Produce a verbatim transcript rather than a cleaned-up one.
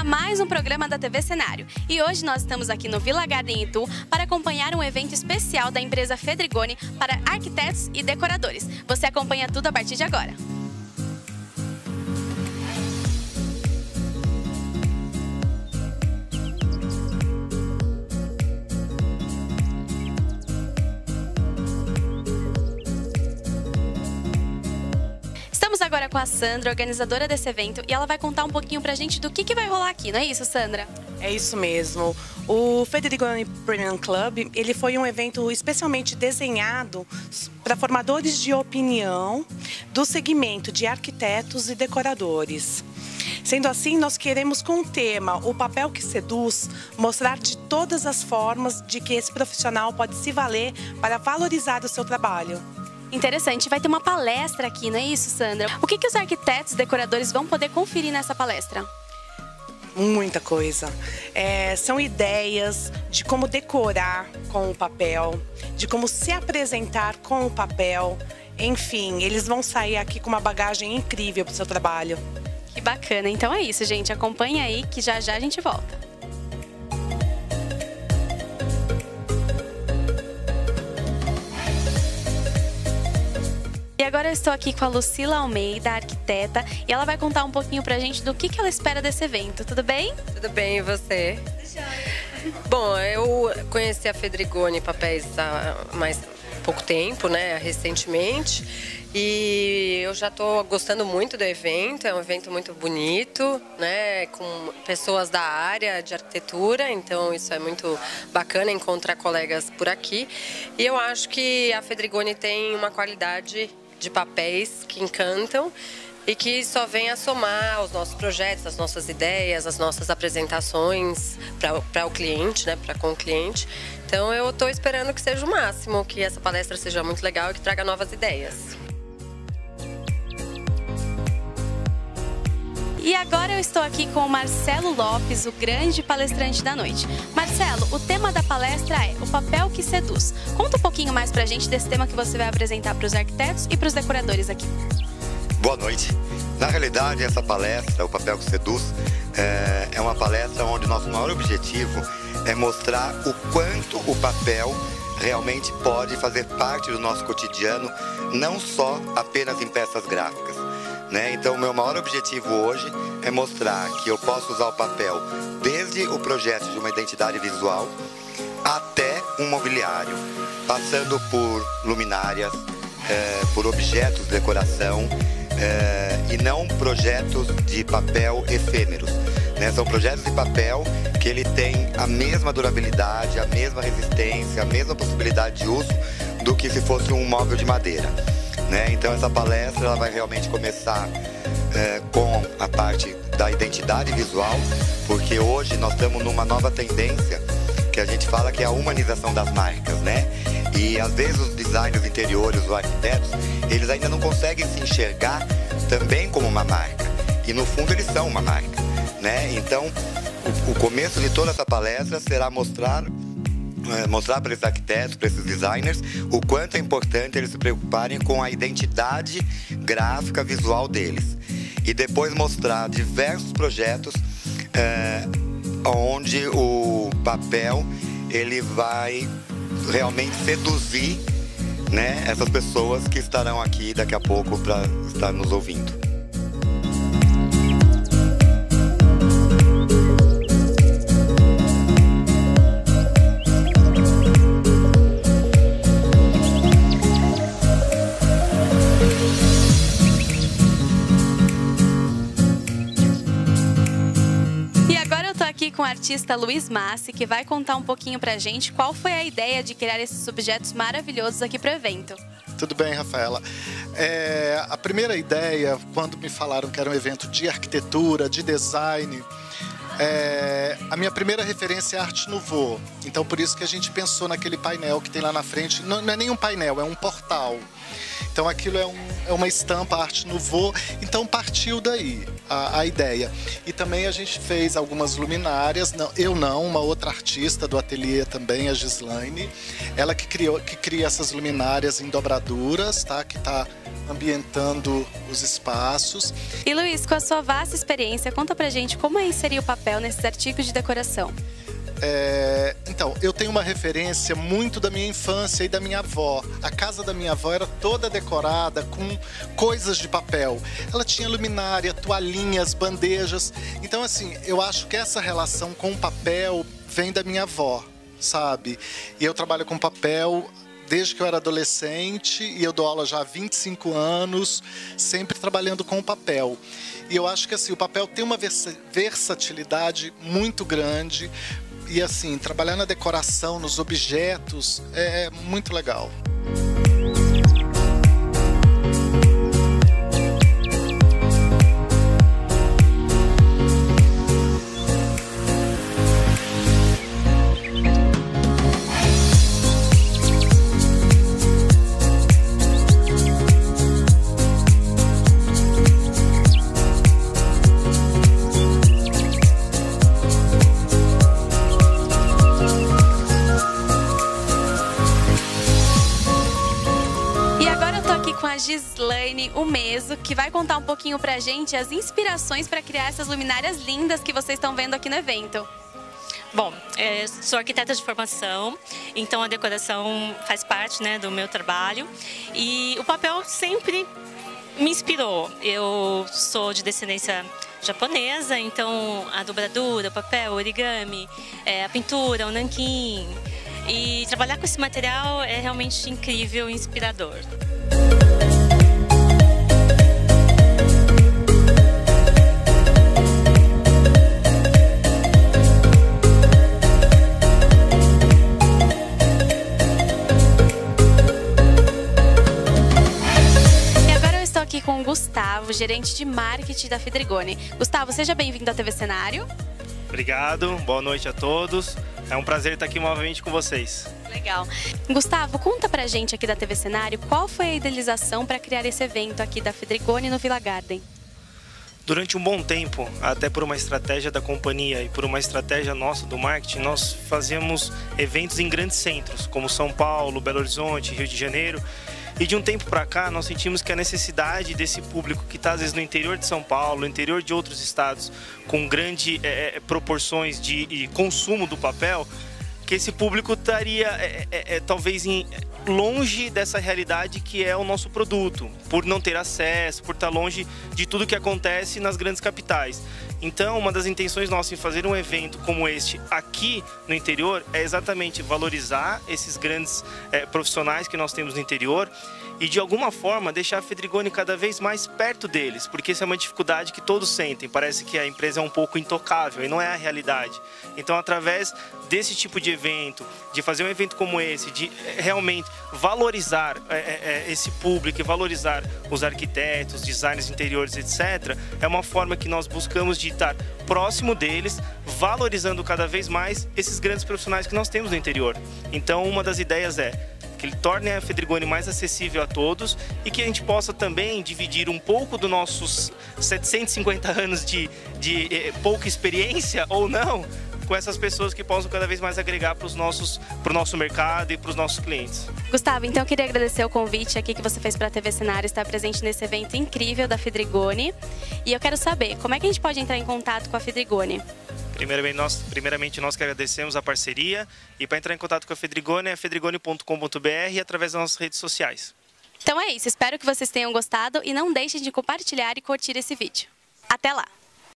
mais um programa da T V Cenário. E hoje nós estamos aqui no Villa Garden Itu para acompanhar um evento especial da empresa Fedrigoni para arquitetos e decoradores. Você acompanha tudo a partir de agora. Estamos agora com a Sandra, organizadora desse evento, e ela vai contar um pouquinho pra gente do que, que vai rolar aqui, não é isso, Sandra? É isso mesmo. O Fedrigoni Premium Club, ele foi um evento especialmente desenhado para formadores de opinião do segmento de arquitetos e decoradores. Sendo assim, nós queremos, com o tema O Papel que Seduz, mostrar de todas as formas de que esse profissional pode se valer para valorizar o seu trabalho. Interessante, vai ter uma palestra aqui, não é isso, Sandra? O que, que os arquitetos e decoradores vão poder conferir nessa palestra? Muita coisa. É, são ideias de como decorar com o papel, de como se apresentar com o papel. Enfim, eles vão sair aqui com uma bagagem incrível para o seu trabalho. Que bacana. Então é isso, gente. Acompanha aí que já já a gente volta. E agora eu estou aqui com a Lucila Almeida, arquiteta, e ela vai contar um pouquinho pra gente do que, que ela espera desse evento. Tudo bem? Tudo bem, e você? Bom, eu conheci a Fedrigoni Papéis há mais pouco tempo, né, recentemente, e eu já estou gostando muito do evento. É um evento muito bonito, né, com pessoas da área de arquitetura, então isso é muito bacana encontrar colegas por aqui. E eu acho que a Fedrigoni tem uma qualidade de papéis que encantam e que só vem a somar aos nossos projetos, as nossas ideias, as nossas apresentações para o cliente, né, para com o cliente. Então eu estou esperando que seja o máximo, que essa palestra seja muito legal e que traga novas ideias. E agora eu estou aqui com o Marcelo Lopes, o grande palestrante da noite. Marcelo, o tema da palestra é O Papel que Seduz. Conta um pouquinho mais pra gente desse tema que você vai apresentar para os arquitetos e para os decoradores aqui. Boa noite. Na realidade, essa palestra, O Papel que Seduz, é uma palestra onde o nosso maior objetivo é mostrar o quanto o papel realmente pode fazer parte do nosso cotidiano, não só apenas em peças gráficas. Né? Então, o meu maior objetivo hoje é mostrar que eu posso usar o papel desde o projeto de uma identidade visual até um mobiliário, passando por luminárias, é, por objetos de decoração é, e não projetos de papel efêmeros. Né? São projetos de papel que ele tem a mesma durabilidade, a mesma resistência, a mesma possibilidade de uso do que se fosse um móvel de madeira. Né? Então essa palestra ela vai realmente começar é, com a parte da identidade visual, porque hoje nós estamos numa nova tendência que a gente fala que é a humanização das marcas, né? E às vezes os designers interiores, os arquitetos, eles ainda não conseguem se enxergar também como uma marca, e no fundo eles são uma marca, né? Então o, o começo de toda essa palestra será mostrar mostrar para esses arquitetos, para esses designers, o quanto é importante eles se preocuparem com a identidade gráfica visual deles. E depois mostrar diversos projetos é, onde o papel ele vai realmente seduzir, né, essas pessoas que estarão aqui daqui a pouco para estar nos ouvindo. Com o artista Luiz Massi, que vai contar um pouquinho pra gente qual foi a ideia de criar esses objetos maravilhosos aqui pro evento. Tudo bem, Rafaela. É, a primeira ideia, quando me falaram que era um evento de arquitetura, de design, é, a minha primeira referência é Arte Nouveau. Então, por isso que a gente pensou naquele painel que tem lá na frente. Não, não é nem um painel, é um portal. Então, aquilo é um é uma estampa Art Nouveau, então partiu daí a, a ideia. E também a gente fez algumas luminárias, não, eu não, uma outra artista do ateliê também, a Gislaine, ela que, criou, que cria essas luminárias em dobraduras, tá? Que está ambientando os espaços. E Luiz, com a sua vasta experiência, conta pra gente como é inserir o papel nesses artigos de decoração. É, então, eu tenho uma referência muito da minha infância e da minha avó. A casa da minha avó era toda decorada com coisas de papel. Ela tinha luminária, toalhinhas, bandejas. Então, assim, eu acho que essa relação com o papel vem da minha avó, sabe? E eu trabalho com papel desde que eu era adolescente e eu dou aula já há vinte e cinco anos, sempre trabalhando com o papel. E eu acho que assim, o papel tem uma versatilidade muito grande. E assim, trabalhar na decoração, nos objetos, é muito legal. Com a Gislaine, o Meso, que vai contar um pouquinho pra gente as inspirações para criar essas luminárias lindas que vocês estão vendo aqui no evento. Bom, eu sou arquiteta de formação, então a decoração faz parte, né, do meu trabalho e o papel sempre me inspirou. Eu sou de descendência japonesa, então a dobradura, o papel, o origami, a pintura, o nanquim, e trabalhar com esse material é realmente incrível e inspirador. Aqui com o Gustavo, gerente de marketing da Fedrigoni. Gustavo, seja bem-vindo à T V Cenário. Obrigado, boa noite a todos. É um prazer estar aqui novamente com vocês. Legal. Gustavo, conta pra gente aqui da T V Cenário qual foi a idealização para criar esse evento aqui da Fedrigoni no Villa Garden. Durante um bom tempo, até por uma estratégia da companhia e por uma estratégia nossa do marketing, nós fazíamos eventos em grandes centros, como São Paulo, Belo Horizonte, Rio de Janeiro. E de um tempo para cá, nós sentimos que a necessidade desse público que está, às vezes, no interior de São Paulo, no interior de outros estados, com grandes é, proporções de, de consumo do papel, que esse público estaria, é, é, é, talvez, em, longe dessa realidade que é o nosso produto, por não ter acesso, por estar longe de tudo que acontece nas grandes capitais. Então, uma das intenções nossas em fazer um evento como este aqui no interior é exatamente valorizar esses grandes é, profissionais que nós temos no interior e, de alguma forma, deixar a Fedrigoni cada vez mais perto deles, porque essa é uma dificuldade que todos sentem. Parece que a empresa é um pouco intocável e não é a realidade. Então, através desse tipo de evento, de fazer um evento como esse, de realmente valorizar é, é, esse público e valorizar os arquitetos, designers interiores, etcétera, é uma forma que nós buscamos de estar próximo deles, valorizando cada vez mais esses grandes profissionais que nós temos no interior. Então, uma das ideias é que ele torne a Fedrigoni mais acessível a todos e que a gente possa também dividir um pouco dos nossos setecentos e cinquenta anos de, de eh, pouca experiência ou não, com essas pessoas que possam cada vez mais agregar para os nossos, para o nosso mercado e para os nossos clientes. Gustavo, então eu queria agradecer o convite aqui que você fez para a T V Cenário estar presente nesse evento incrível da Fedrigoni. E eu quero saber, como é que a gente pode entrar em contato com a Fedrigoni? Primeiramente nós, primeiramente, nós que agradecemos a parceria e para entrar em contato com a Fedrigoni é fedrigoni ponto com ponto br e através das nossas redes sociais. Então é isso, espero que vocês tenham gostado e não deixem de compartilhar e curtir esse vídeo. Até lá!